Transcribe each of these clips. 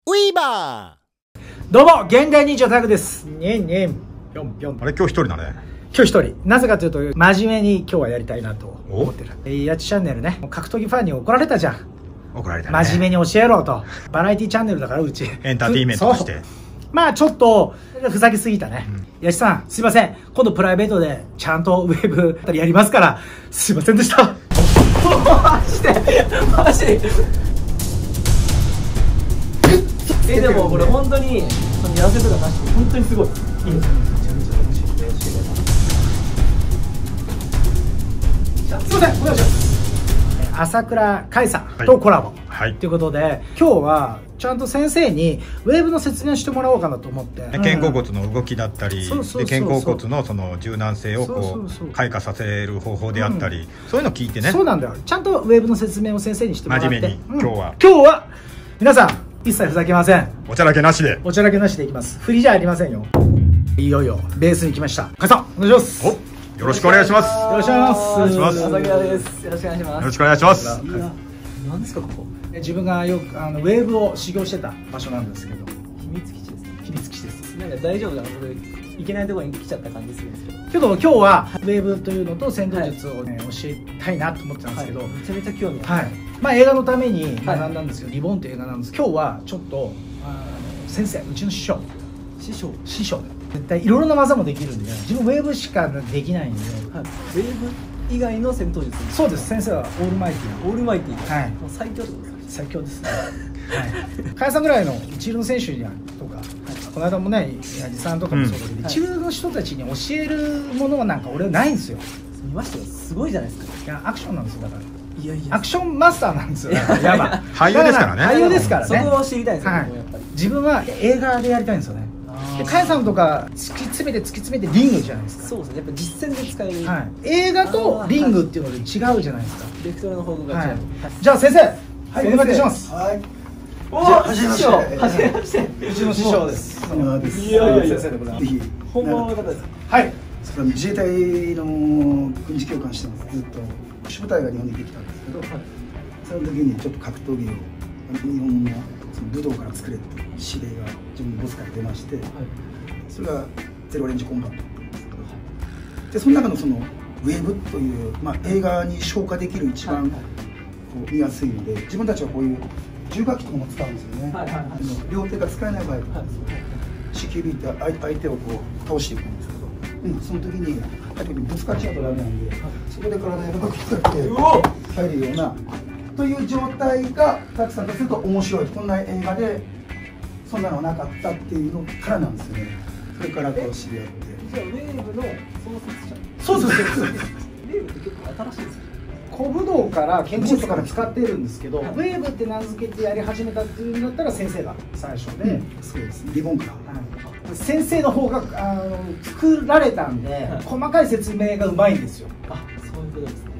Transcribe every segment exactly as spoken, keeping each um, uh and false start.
ウィーバー。 どうも現代忍者タグです。にんにんぴょんぴょん。 あれ今日一人だね。 今日一人。なぜかというと真面目に今日はやりたいなと思ってる。えー、やちチャンネルね、格闘技ファンに怒られたじゃん。 怒られたね。 真面目に教えろと。バラエティチャンネルだからうちエンターテインメントとして。 まあちょっとふざけすぎたね。うん、やちさんすいません。今度プライベートでちゃんとウェブやりますからすいませんでした。マジでマジえでもこれ本当にその痩せとかなしで本当にすごい。いいですね。めちゃめちゃ楽しい。すいませんお願いします。朝倉海さんとコラボ、はい、ということで今日はちゃんと先生にウェーブの説明をしてもらおうかなと思って、 うん、肩甲骨の動きだったり肩甲骨のその柔軟性をこう開花させる方法であったり、うん、そういうのを聞いてね。 そうなんだよ。ちゃんとウェーブの説明を先生にしてもらって真面目に、うん、今日は今日は皆さん一切ふざけません。 おちゃらけなしでおちゃらけなしでいきます。振りじゃありませんよ。いよいよベースに来ました。海さんお願いします。 およろしくお願いします。 よろしくお願いします。 お願いします。朝倉です。よろしくお願いします。 よろしくお願いします。 何ですかここ？ 自分がよくあのウェーブを修行してた場所なんですけど、 秘密基地ですね。 秘密基地です。 なんか大丈夫だな、僕いけないところに来ちゃった感じするんですけど。 けど今日はウェーブというのと戦闘術をね、はい、教えたいなと思ってたんですけど、はい、 めちゃめちゃ興味ある。 はい。まあ映画のために学んだんですよ。はい、リボンという映画なんです。今日はちょっとあの先生、うちの師匠、 師匠、 師匠絶対いろいろな技もできるんで、自分ウェーブしかできないんで、 はい、ウェーブ以外の戦闘術。 そうです。先生はオールマイティー。 オールマイティー。 はい。 もう最強ってことですか？ 最強ですね。はい。海さんぐらいの一流の選手にはとか、はい、この間もね、矢地さんとかもそうだけど、うん、一流の人たちに教えるものはなんか俺はないんですよ。 見ましたよ。すごいじゃないですか。 いやアクションなんですよだから。 いやいや。 アクションマスターなんですよ。やば。 俳優ですからね。 俳優ですからね。 そこを知りたいですよね。 はい。自分は映画でやりたいんですよね。で甲斐さんとか突き詰めて突き詰めてリングじゃないですか。 そうですね。やっぱ実践で使える、 はい、映画とリングっていうので違うじゃないですか。 ベクトルの方向が違う、はい、 じゃあ先生、はい、お願いいたします。 はい。おお、師匠、 はじめまして。 うちの師匠です。 いやいや先生でございます。 ぜひ本物の方です。 はい。 自衛隊の軍事教官してます。ずっと主部隊が日本にできたんですけど、はい、その時にちょっと格闘技を日本のその武道から作れっていう指令が自分のボスから出まして、はい、それがゼロレンジコンバットっていうんですけど、でその中のそのウェーブという、まあ、映画に消化できる一番こう見やすいので、自分たちはこういう重火器とかも使うんですよね。はいはいはい、両手が使えない場合とか、シキュリティ相手をこう倒していくんですけど、うん、その時に相手にぶつかっちゃうとダメなんで、そこで体をうまく使って入るようなという状態がたくさんとすると面白い。こんな映画でそんなのなかったっていうのからなんですよね。それからこう知り合って。 じゃあウェーブの創設者。 そうそうそうそう。 ウェーブって結構新しいですよ。 古武道から剣術とかで使っているんですけど、ウェーブって名付けてやり始めたっていうんだったら先生が最初で、うん、 そうですね。リボンから。 はい、先生の方があの作られたんで、はい、細かい説明がうまいんですよ。 あ、そういうことですね。 うん。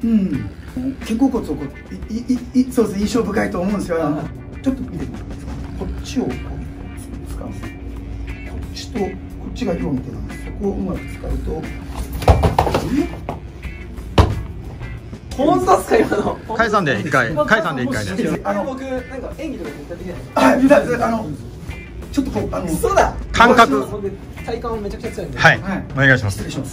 肩甲骨をこういいいそうですね、印象深いと思うんですよ。はい、ちょっと見てみてください。こっちをこう使うんです。こっちとこっちが色を見てるんです。そこをうまく使うと。 本当ですか今の？ 甲斐さんで一回、甲斐さんで一回で。 あの僕なんか演技とか絶対できないですか？ はい、見たいです。あのちょっとこうあのそうだ。 感覚。 僕体幹めちゃくちゃ強いんで。 はい。お願いします。 失礼します。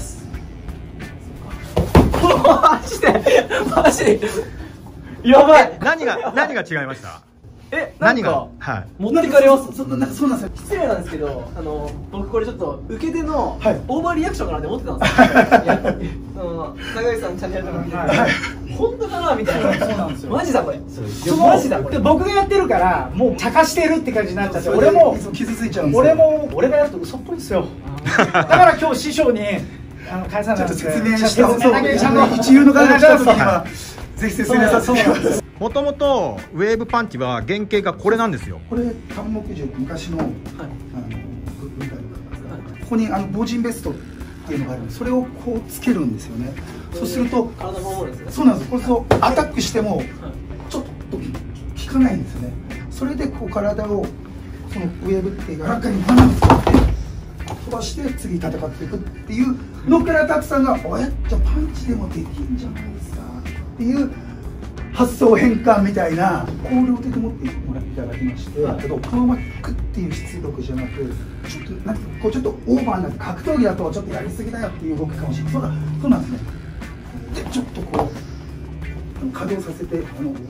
マジでマジやばい。 何が何が違いました？ え、何がはい持ってかれます。 そんなそうなんですよ。 失礼なんですけど、あの僕これちょっと受け手のオはいーバーリアクションかなって思ってたんですよ。いや、その長井さんチャンネルとか見てて、本当かなみたいな。そうなんですよ。マジだこれ。 そのマジだこれ。僕がやってるからもう茶化してるって感じになっちゃって、俺も傷ついちゃうんですよ。 俺も俺がやると嘘っぽいですよ。だから今日師匠にあの甲斐さんが説明した方が一流の方が来た時にはぜひ説明させてください。 もともとウェーブパンチは原型がこれなんですよ。 これ関木銃、昔の、はい、あの軍隊の方ですが、ここにあの防塵ベストっていうのがあるんで、それをこうつけるんですよね。そうすると体守るんですね。 そうなんです。これそうアタックしてもちょっと効かないんですよね。それでこう体をそのウェーブって柔らかにバナナ使って飛ばして次戦っていくっていうのからたくさんが「おやじゃあパンチでもできるんじゃないですか」っていう発想変換みたいなこれを手で持ってもらっていただきまして、けどこのままクッっていう出力じゃなく、ちょっとなんかこうちょっとオーバーな格闘技だとちょっとやりすぎだよっていう動きかもしれない。そうだそうなんですね。でちょっとこう稼働させて、あのこ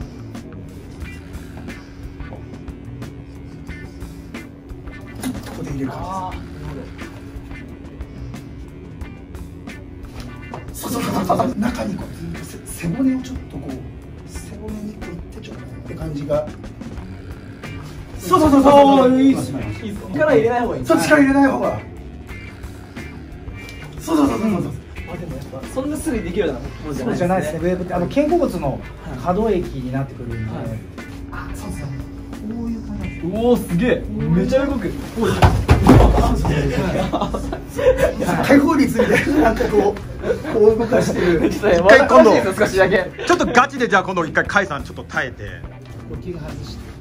こで入れる感じです。そうそうそうそう、中にこうずっと背骨をちょっとこう背骨にこういってちょっとって感じが、そうそうそうそう、いいですね。 力入れない方がいい。 そう、力入れない方が、そうそうそうそうそう。 あ、でもやっぱそんなすぐできるようなものじゃないですね。 そうじゃないですね。ウェーブってあの肩甲骨の可動域になってくるんで、 あ、そうですね。こういう感じ。 おお、すげえ。めちゃ動く。 解放率みたいな、なんかこうこう動かしてる。 一回今度少しだけちょっとガチで、じゃあ今度一回甲斐さんちょっと耐えて呼吸外してね。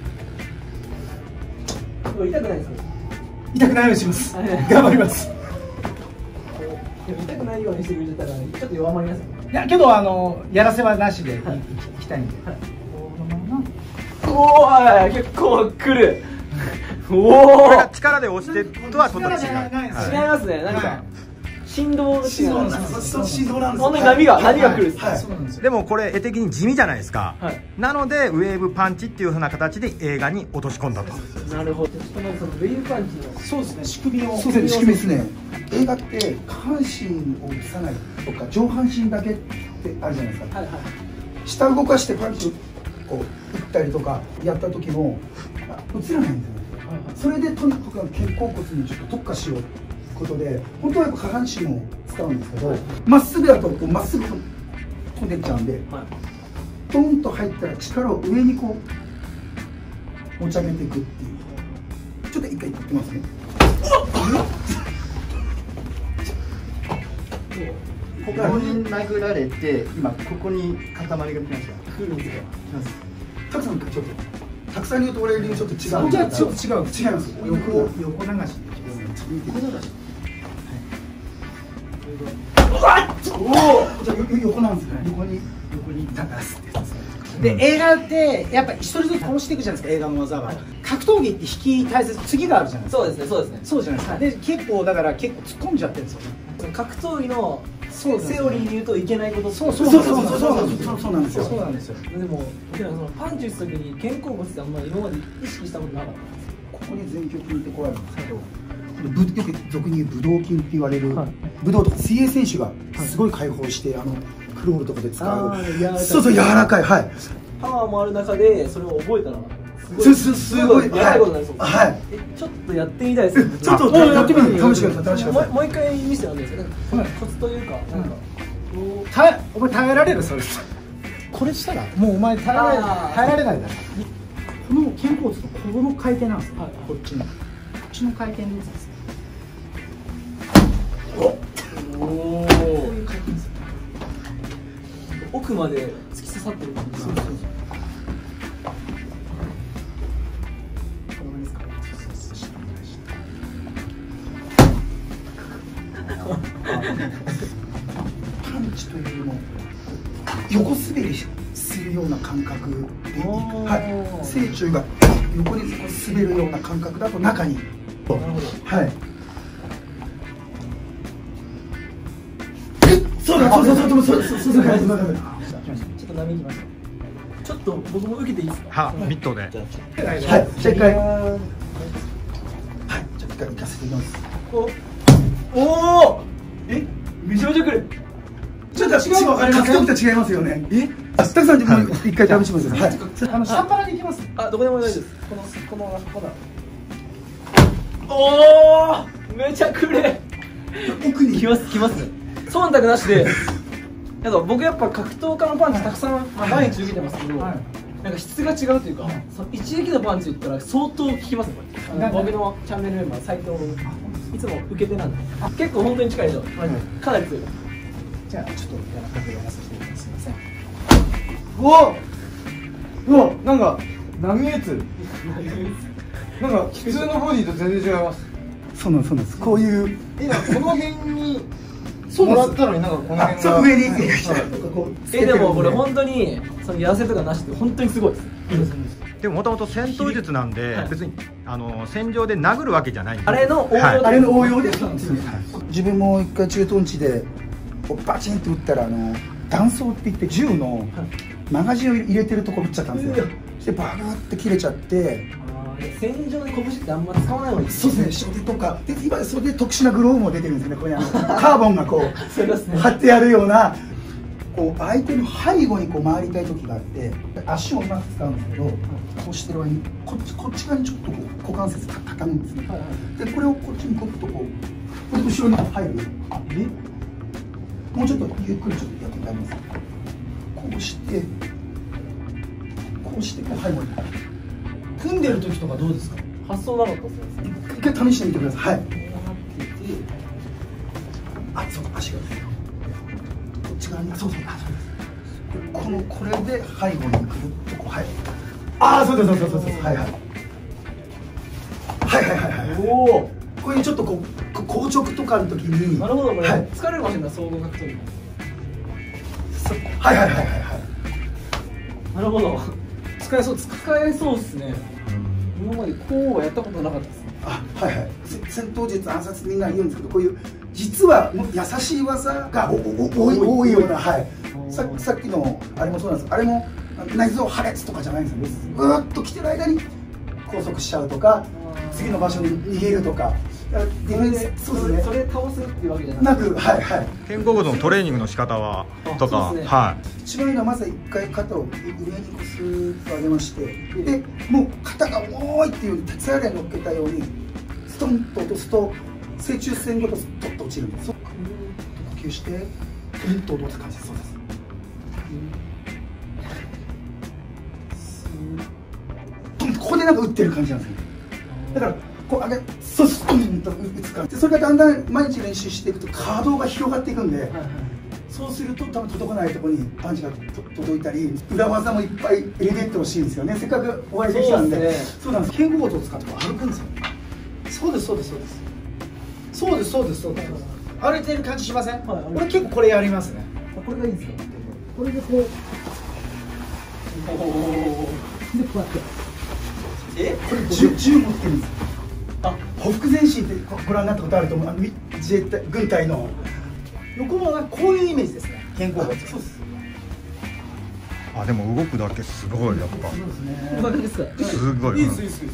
痛くないですか？ 痛くないようにします。頑張ります。 痛くないようにしてくれたらちょっと弱まります。 いやけどあのやらせはなしでいきたいんで。 おお、結構くる。おこれがお、 力で押してとはちょっと違う。 違いますね。なんか振動が違う。 振動なんです。振動なんです。 本当に波が波が来る。 はい。 そうなんですよ。 でもこれ絵的に地味じゃないですか、 はい、 なのでウェーブパンチっていう風な形で映画に落とし込んだと。 なるほど。ちょっとまずそのウェーブパンチの、 そうですね、仕組みを。 そうですね、仕組みですね。映画って下半身を映さないとか上半身だけってあるじゃないですか。 はいはい、 下動かしてパンチをこう打ったりとかやった時も映らないんですよね。それでとにかく肩甲骨にちょっと特化しようことで、本当はやっぱ下半身を使うんですけど、まっすぐだとこうまっすぐ飛んでっちゃうんで、ドンと入ったら力を上にこう持ち上げていくっていう。ちょっと一回やってますね。 ここに殴られて、今ここに塊が来ました。 来るんですか？ たくさんちょっとたくさん言うと俺流ちょっと違う。 じゃあちょっと違う。 違います。 横横流しで。 横流し。 おお、じゃあ横なんですね。横に横に流すってやつ。 で映画ってやっぱ一人ずつ殺していくじゃないですか、映画の技は。格闘技って引き大切、次があるじゃないですか。 そうですね、そうですね。 そうじゃないですか。で結構だから結構突っ込んじゃってるんですよね。 格闘技のセオリーで言うといけないこと。 そうそうそうそうそうそうそうなんですよ。 そうなんですよ。 でも僕らそのパンチ打つ時に肩甲骨ってあんまり今まで意識したことなかった。 ここに前鋸筋ってこうあるんですけど、ぶよく俗に言うブドウ筋って言われる、はい、ブドウとか水泳選手がすごい解放して、あのクロールとかで使う、そうそう柔らかい、はい、 パワーもある中でそれを覚えたらすすすごいやばいことになりそう。 はい。 え、ちょっとやってみたいですね。 ちょっとやってみて試してください。 もう一回見せてもらっていいですか？コツというか、なんか耐お前耐えられる？それこれしたらもうお前耐えられ耐えられないだろ。この肩甲骨のこの回転なんですよ。こっちのこっちの回転のやつですね。 おお。こういう回転ですよ。奥まで突き刺さってる感じ。そうそうそう。 パンチというのを横滑りするような感覚で、はい、正中が横にこう滑るような感覚だと中に、なるほど、はい。そうだそうそうそうそうそうそうそう。ちょっと波きました。ちょっと僕も受けていいですか？ は、ミットで。はい、 じゃあ一回、はい、じゃあ一回行かせてみます。 こう、おお、え、めちゃめちゃくる。 ちょっと違う、分かります。格闘技と違いますよね。え、あ、スタッフさんに一回試します。はい。 あの下っ腹に行きます。 あ、どこでも大丈夫です。このこのこの。おお、めちゃくれ。 奥に来ます来ますね。忖度なしで。なんか僕やっぱ格闘家のパンチたくさん毎日受けてますけど、なんか質が違うというか、その一撃のパンチ言ったら相当効きますねこれ。僕のチャンネルメンバー斉藤いつも受けてなんで、結構本当に近いとかなり強い。 じゃあちょっとやらかけやらせていただきます。すみません。 うわうわ、なんか波打つなんか普通のボディと全然違います。 そうなんです、そうなんです。こういう今この辺にもらったのになんかこの辺が上に。 え、でもこれ本当にそその痩せとかなしで本当にすごいです。 でももともと戦闘術なんで、はい、別にあの戦場で殴るわけじゃないんで、 あれの応用、はい、 あれの応用でそうですね。自分も一回駐屯地でバチンと撃ったら、あの弾倉って言って銃のマガジンを入れてるとこ撃っちゃったんですよ。そしてバーって切れちゃって。 戦場で拳ってあんま使わない方がいいですね。 そうですね、袖とかで今それで特殊なグローブも出てるんですね。これあのカーボンがこう貼ってあるような、こう相手の背後にこう回りたい時があって、足をうまく使うんですけど、こうしてる間にこっちこっち側にちょっとこう股関節畳むんですね。はいはい、でこれをこっちにグッとこう後ろに入る。えもうちょっとゆっくりちょっとやってもらいます。こうしてこうしてこう背後に。 組んでる時とかどうですか？ 発想なかったですね。 一回試してみてください。はい。あ、そう足がですよ。こっち側に、そうそう、あ、そうです。このこれで背後にくるっとこうはい。あ、そうですそうですそうです。はいはい。はいはいはいはい。おお。こういうちょっとこう硬直とかの時に。 なるほど、これ、はい、疲れるかもしれない、総合格闘技。 はいはいはいはいはい。 なるほど。使えそうです。使えそうですね。今までこうはやったことなかったですね。 あ、はいはい。戦闘術暗殺みんな言うんですけど、こういう実は優しい技が多い多いような、はい。ささっきのあれもそうなんです。あれも内臓破裂とかじゃないんですよ。ぐーっと来てる間に拘束しちゃうとか、次の場所に逃げるとか。 ディフェンス、そうですね。それ倒すっていうわけじゃなく、はいはい。 肩甲骨のトレーニングの仕方はとか、ね、はい。 一番いいのはまず一回肩を上にこすっと上げまして、でもう肩が重いっていう鉄アレイ乗っけたようにストンと落とすと正中線ごとストッと落ちるんです。そっか。呼吸してグンと落とす感じです。そうです。ここでなんか打ってる感じなんですよ。だからこう上げそうストンと打つ感じ。それがだんだん毎日練習していくと可動が広がっていくんで、はいはい、そうすると多分届かないところにパンチが届いたり、裏技もいっぱい入れていってほしいんですよね。せっかくお会いできたんで。そうなんです。肩甲骨を使って歩くんですよ。 そうですそうですそうです。そうですそうですそうです。歩いてる感じしません？はい、俺結構これやりますね。 これがいいですか？ これでこう。おお。でこうやって。 え？これ銃銃持ってるんです。あ、ほふ前進ってご覧になったことあると思う。自衛隊軍隊の横もなんかこういうイメージですね。肩甲骨。そうです。 あ、でも動くだけすごいやっぱ。 そうですね。動くですか。 すごい。 いいですいいですいいです。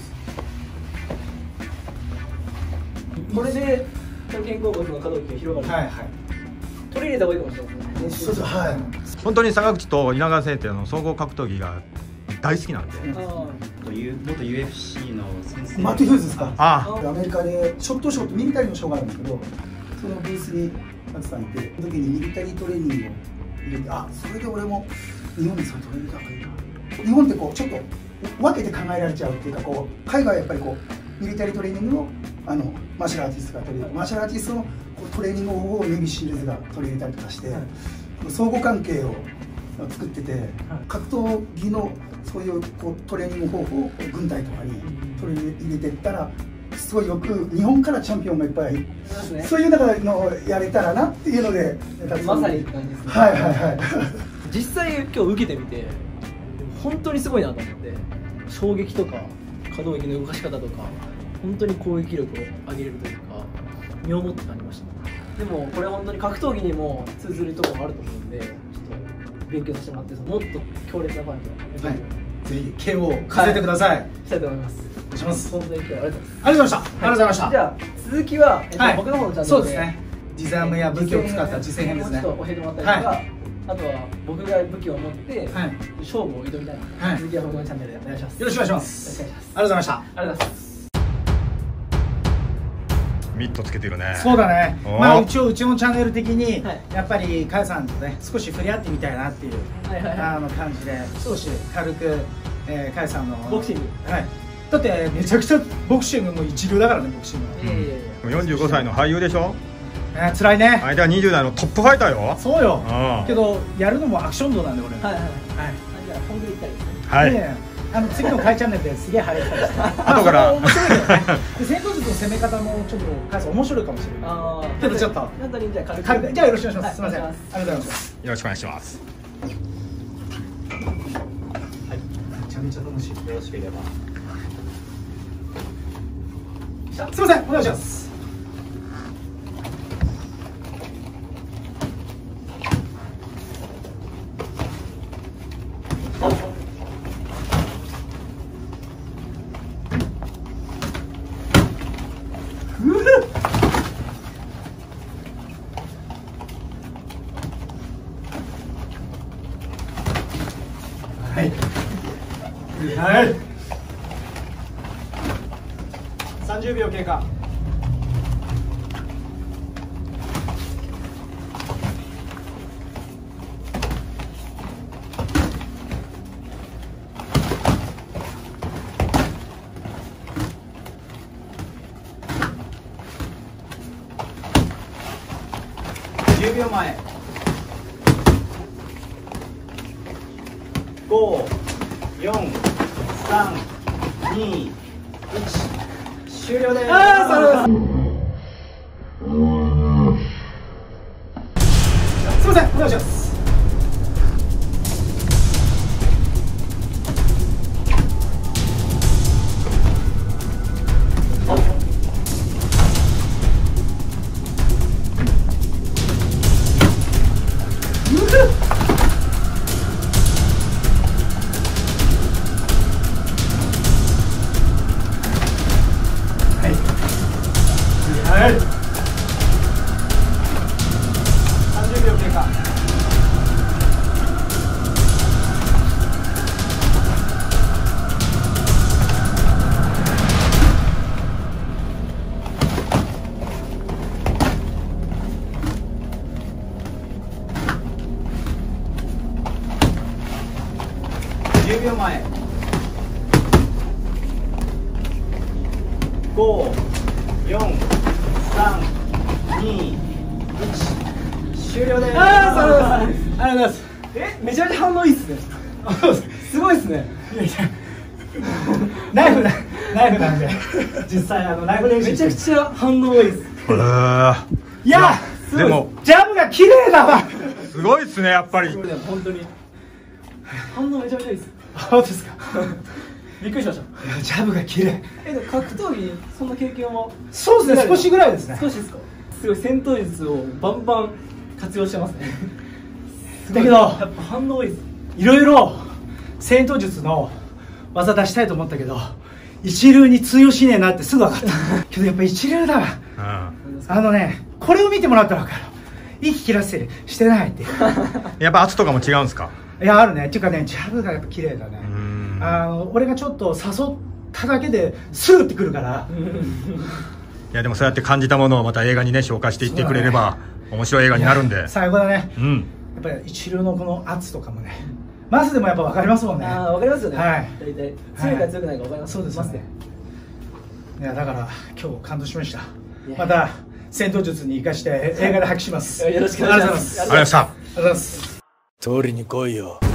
これで肩甲骨の可動域が広がる。はいはい。取り入れた方がいいかもしれないですね。 そうそうはい。 本当に坂口と稲川先生の総合格闘技が大好きなんで。 元 ユーエフシー の先生マーティ・フーズですか。 ああ。アメリカでショットショーとミリタリーのショーがあるんですけど、そのブースにマツさんいて、その時にミリタリートレーニングを入れて、あ、それで俺も日本にそれトレーニングがいいな。日本ってこうちょっと分けて考えられちゃうっていうか、こう海外はやっぱりこうミリタリートレーニングをあのマーシャルアーティストが取り入れて、マーシャルアーティストのこうトレーニング方法をネビーシールズが取り入れたりとかして、はい、相互関係を作ってて、はい、格闘技のそういうこうトレーニング方法を軍隊とかに取り入れていったら、すごいよく日本からチャンピオンがいっぱい、ね、そういう中のをやれたらなっていうので、 まさにって感じですね。 はいはいはい実際今日受けてみて本当にすごいなと思って、衝撃とか可動域の動かし方とか本当に攻撃力を上げれるというか身をもって感じました。でもこれ本当に格闘技にも通ずるところがあると思うんで、ちょっと勉強させてもらって、もっと強烈なパンチを、はい、 ぜひ ケーオー させてください。はい、 したいと思います。お願いします。本当に今日はありがとうございます。 ありがとうございました。ありがとうございました。 じゃあ続きは、えっとはい、僕の方のチャンネルで、 そうですね。実弾や武器を使った実践編ですね。 ちょっと教えてもらったりとか、はい、あとは僕が武器を持って、はい、勝負を挑みたいなので、はい、続きは僕のチャンネルでお願いします。 よろしくお願いします。よろしくお願いします。ありがとうございました。 ありがとうございます。 ミットつけてるね。 そうだね。まあ一応うちのチャンネル的に、はい、やっぱりかやさんとね少し触れ合ってみたいなっていう、はいはいはい、あの感じで少し軽く、えー、かやさんのボクシング、 はい、だってめちゃくちゃボクシングも一流だからね。ボクシングは、 うん、よんじゅうごさいの俳優でしょ。 えー、辛いね。 相手はにじゅう代のトップファイターよ。 そうよ。けどやるのもアクション道なんで俺。 はいはいはい。じゃあ本当に行ったりですね。 はい。 ね、あの次のかいチャンネルですげえ晴れてたりして。 後から面白いよね。で戦闘術の攻め方もちょっとかやさん面白いかもしれない。ああ。けどちょっと。 なんとにじゃあ軽く。 じゃあよろしくお願いします。すみません。ありがとうございます。 よろしくお願いします。 めっちゃ楽しい。 よろしければ。 すいません、お願いします。はいはいさんじゅうびょう経過。じゅうびょうまえ。ご、よん、さん、に、いち、終了です。ああ、すみません、お願いします。はい、さんじゅうびょう経過。じゅうびょうまえ。ご、よん、さん、に、いち、終了です。ああ、そうです。ありがとうございます。 え、めちゃめちゃ反応いいっすね。すごいっすね。 ナイフな、ナイフなんで、実際あのナイフ練習めちゃくちゃ反応いいっす。 いや、 でもジャブが綺麗だわ。 すごいっすね、やっぱり。 本当に。反応めちゃめちゃいいっす。 そうですか。 びっくりしました。 ジャブが綺麗。 え、でも格闘技そんな経験は？ そうですね、少しぐらいですね。 少しですか。すごい戦闘術をバンバン活用してますね。 だけどやっぱ反応いいです。 いろいろ戦闘術の技出したいと思ったけど、一流に通用しねえなってすぐ分かったけど、やっぱ一流だわ。 うん、 あのね、これを見てもらったら分かる。息切らせてしてないってやっぱ圧とかも違うんですか？ いや、あるね。っていうかね、ジャブがやっぱ綺麗だね。 うん、 あの俺がちょっと誘っただけですぐってくるからいや、でもそうやって感じたものをまた映画にね紹介していってくれれば、ね、面白い映画になるんで。 最後だね。 うん、 やっぱり一流のこの圧とかもね、マスでもやっぱ分かりますもんね。 ああ、分かりますよね。 はい、 大体強いか強くないか分かります。 そうですね。いや、だから今日感動しました。また戦闘術に生かして映画で発揮します。 よろしくお願いします。 ありがとうございました。 ありがとうございます。 取りに来いよ。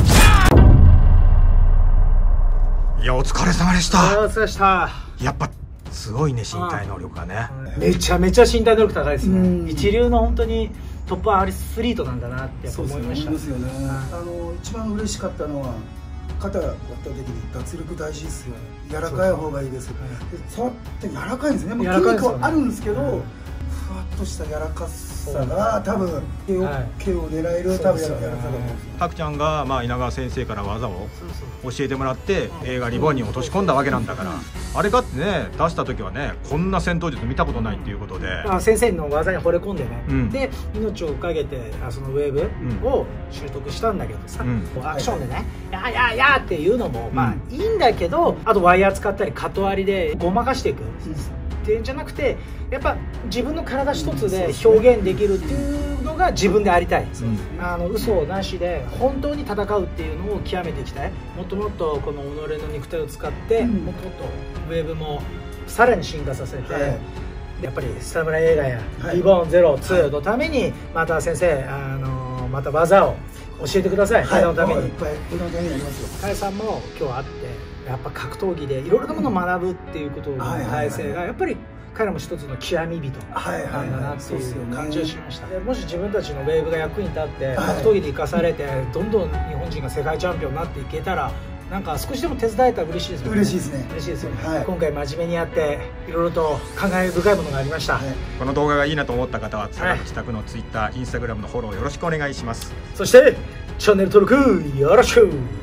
いや、お疲れ様でした。 お疲れ様でした。 やっぱすごいね、身体能力がね。 めちゃめちゃ身体能力高いですね。一流の本当にトップアスリートなんだなって思いました。 そうですよね。あの一番嬉しかったのは肩割った時に脱力大事ですよ。柔らかい方がいいです。で触って柔らかいんですね。もう筋肉はあるんですけど、ふわっとした柔らかさが多分毛を毛を狙える多分柔らかさだと思うんですよ。 タクちゃんがまあ稲川先生から技を教えてもらって映画リボンに落とし込んだわけなんだから、あれかってね、出した時はね、こんな戦闘術見たことないっていうことで、 あ、先生の技に惚れ込んでね、 うん、 で命をかけてあそのウェーブを習得したんだけどさ、うん、アクションでね「ややや」っていうのもまあいいんだけど、あとワイヤー使ったりカット割りでごまかしていくっていうんじゃなくて、やっぱ自分の体一つで表現できるっていうのが自分でありたい。うん、あの嘘なしで本当に戦うっていうのを極めていきたい。もっともっとこの己の肉体を使って、うん、もっともっとウェーブもさらに進化させて、はい、やっぱりスタムラ映画やリボンゼロツーのためにまた先生、あのまた技を教えてください。映画のために。いっぱい映画のためにやりますよ。加谷さんも今日会ってやっぱ格闘技でいろいろなものを学ぶっていうことの体制がやっぱり彼らも一つの極み人なんだなっていう感じをしました。もし自分たちのウェーブが役に立って格闘技で生かされてどんどん日本人が世界チャンピオンになっていけたらなんか少しでも手伝えたら嬉しいですもんね。 嬉しいですね。 嬉しいですよね、 はい今回真面目にやっていろいろと感慨深いものがありました、 はいこの動画がいいなと思った方は坂口拓の ツイッター、インスタグラムのフォローよろしくお願いします。 そしてチャンネル登録よろしく。